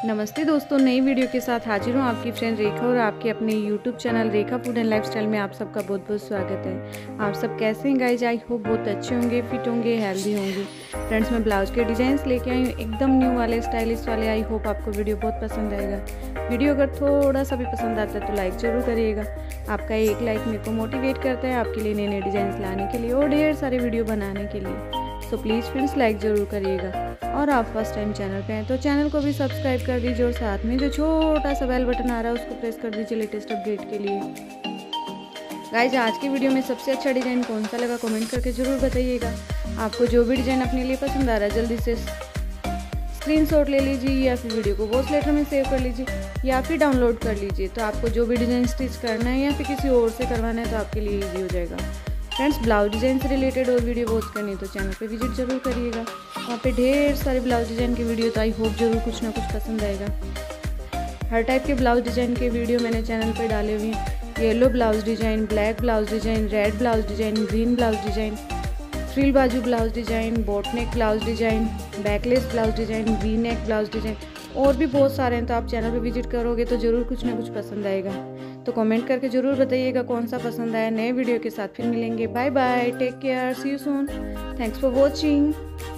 नमस्ते दोस्तों, नई वीडियो के साथ हाजिर हूँ आपकी फ्रेंड रेखा और आपके अपने YouTube channel Rekha food and lifestyle में आप सबका बहुत बहुत स्वागत है। आप सब कैसे हैं गाइज? आई होप बहुत अच्छे होंगे, फिट होंगे, हेल्दी होंगे। फ्रेंड्स, मैं ब्लाउज के डिज़ाइंस लेके आई हूँ एकदम न्यू वाले, स्टाइलिश वाले। आई होप आपको वीडियो बहुत पसंद आएगा। वीडियो अगर थोड़ा सा भी पसंद आता है तो लाइक ज़रूर करिएगा। आपका एक लाइक मेरे को मोटिवेट करता है आपके लिए नए नए डिज़ाइन लाने के लिए और ढेर सारे वीडियो बनाने के लिए। सो प्लीज़ फ्रेंड्स, लाइक ज़रूर करिएगा। और आप फर्स्ट टाइम चैनल पे हैं तो चैनल को भी सब्सक्राइब कर दीजिए और साथ में जो छोटा सा बेल बटन आ रहा है उसको प्रेस कर दीजिए लेटेस्ट अपडेट के लिए। गाइज, आज की वीडियो में सबसे अच्छा डिज़ाइन कौन सा लगा कमेंट करके ज़रूर बताइएगा। आपको जो भी डिज़ाइन अपने लिए पसंद आ रहा है जल्दी से स्क्रीनशॉट ले लीजिए या फिर वीडियो को वॉइस लेटर में सेव कर लीजिए या फिर डाउनलोड कर लीजिए। तो आपको जो भी डिज़ाइन स्टिच करना है या फिर किसी और से करवाना है तो आपके लिए ईजी हो जाएगा। फ्रेंड्स, ब्लाउज डिज़ाइन से रिलेटेड और वीडियो वॉच करनी है तो चैनल पे विजिट जरूर करिएगा। वहाँ पे ढेर सारे ब्लाउज डिज़ाइन के वीडियो, तो आई होप जरूर कुछ ना कुछ पसंद आएगा। हर टाइप के ब्लाउज डिज़ाइन के वीडियो मैंने चैनल पे डाले हुए हैं। Yellow blouse design, black blouse design, red blouse design, green blouse design, frill बाजू blouse design, boat neck blouse design, backless blouse design, V neck blouse design और भी बहुत सारे हैं। तो आप चैनल पे विजिट करोगे तो ज़रूर कुछ ना कुछ पसंद आएगा। तो कमेंट करके ज़रूर बताइएगा कौन सा पसंद आया। नए वीडियो के साथ फिर मिलेंगे। Bye bye, take care, see you soon, thanks for watching.